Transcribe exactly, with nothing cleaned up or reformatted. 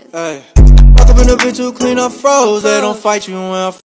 Hey, walk up in the bitch who clean up froze. They don't fight you when I